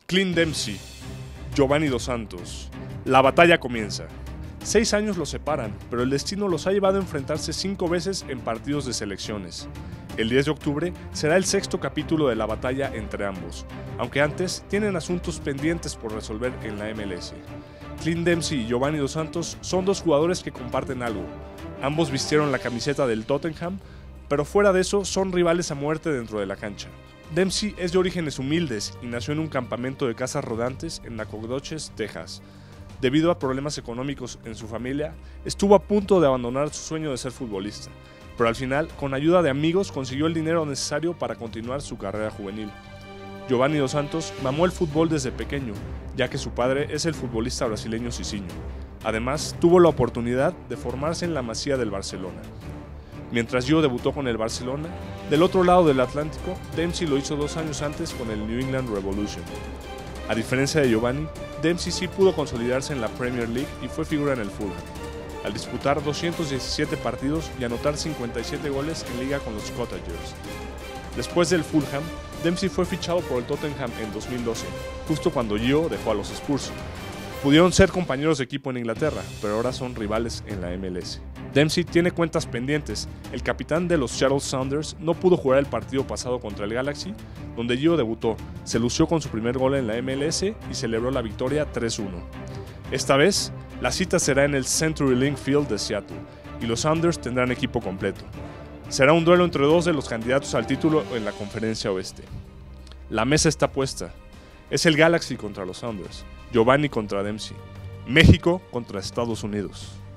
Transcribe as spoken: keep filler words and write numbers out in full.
Clint Dempsey, Giovanni Dos Santos. La batalla comienza. Seis años los separan, pero el destino los ha llevado a enfrentarse cinco veces en partidos de selecciones. El diez de octubre será el sexto capítulo de la batalla entre ambos, aunque antes tienen asuntos pendientes por resolver en la M L S. Clint Dempsey y Giovanni Dos Santos son dos jugadores que comparten algo. Ambos vistieron la camiseta del Tottenham, pero fuera de eso son rivales a muerte dentro de la cancha. Dempsey es de orígenes humildes y nació en un campamento de casas rodantes en Nacogdoches, Texas. Debido a problemas económicos en su familia, estuvo a punto de abandonar su sueño de ser futbolista, pero al final, con ayuda de amigos, consiguió el dinero necesario para continuar su carrera juvenil. Giovanni Dos Santos mamó el fútbol desde pequeño, ya que su padre es el futbolista brasileño Cicinho. Además, tuvo la oportunidad de formarse en la Masía del Barcelona. Mientras Gio debutó con el Barcelona, del otro lado del Atlántico, Dempsey lo hizo dos años antes con el New England Revolution. A diferencia de Giovanni, Dempsey sí pudo consolidarse en la Premier League y fue figura en el Fulham, al disputar doscientos diecisiete partidos y anotar cincuenta y siete goles en liga con los Cottagers. Después del Fulham, Dempsey fue fichado por el Tottenham en dos mil doce, justo cuando Gio dejó a los Spurs. Pudieron ser compañeros de equipo en Inglaterra, pero ahora son rivales en la M L S. Dempsey tiene cuentas pendientes. El capitán de los Seattle Sounders no pudo jugar el partido pasado contra el Galaxy, donde Gio debutó, se lució con su primer gol en la M L S y celebró la victoria tres uno. Esta vez, la cita será en el CenturyLink Field de Seattle, y los Sounders tendrán equipo completo. Será un duelo entre dos de los candidatos al título en la Conferencia Oeste. La mesa está puesta. Es el Galaxy contra los Sounders, Giovanni contra Dempsey, México contra Estados Unidos.